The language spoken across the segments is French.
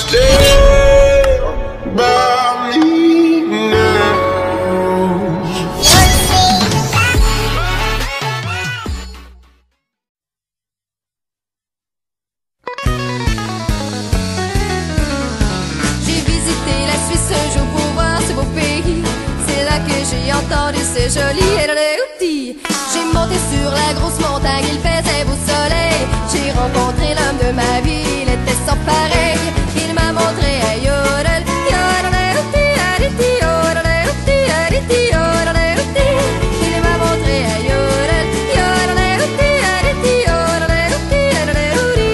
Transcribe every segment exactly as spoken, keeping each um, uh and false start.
Stay by me now. J'ai visité la Suisse un jour pour voir ce beau pays. C'est là que j'ai entendu ce joli Hello-Outi. J'ai monté sur la grosse montagne, il faisait beau soleil. J'ai rencontré l'homme de ma vie, il était sans pareil. Il m'a montré un yodel, yodel-outi, aditi, yodel-outi, aditi, yodel-outi. Il m'a montré un yodel, yodel-outi, aditi, yodel-outi, yodel-outi.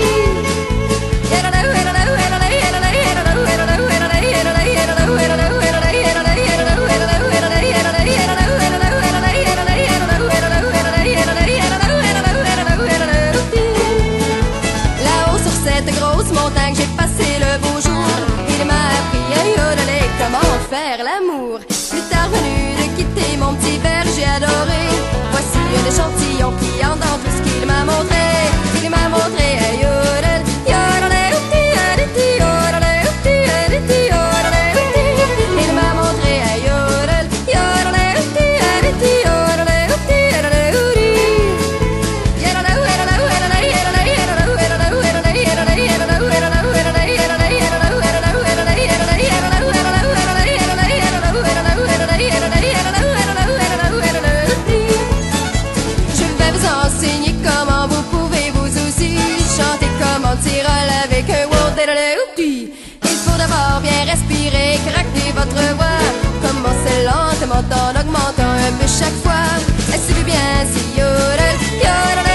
Là-haut sur cette grosse montagne, j'ai passé le beau jour. Il m'a appris à yodeler, comment faire l'amour. Plus tard venu de quitter mon petit berger adoré, voici un échantillon qui en dans tout ce qu'il m'a montré. Il m'a montré un yodel, yodel-outi, aditi, yodel-outi, aditi, yodel-outi. Il m'a montré un yodel, yodel-outi, aditi, yodel-outi, yodel-outi. Je vais vous enseigner comment vous pouvez vous aussi chanter comme un tirol avec un word-de-de-de-outi. Il faut d'abord bien respirer, craquer votre voix. Commencez lentement en augmentant un peu chaque fois. Et suivez bien si yodel, yodel.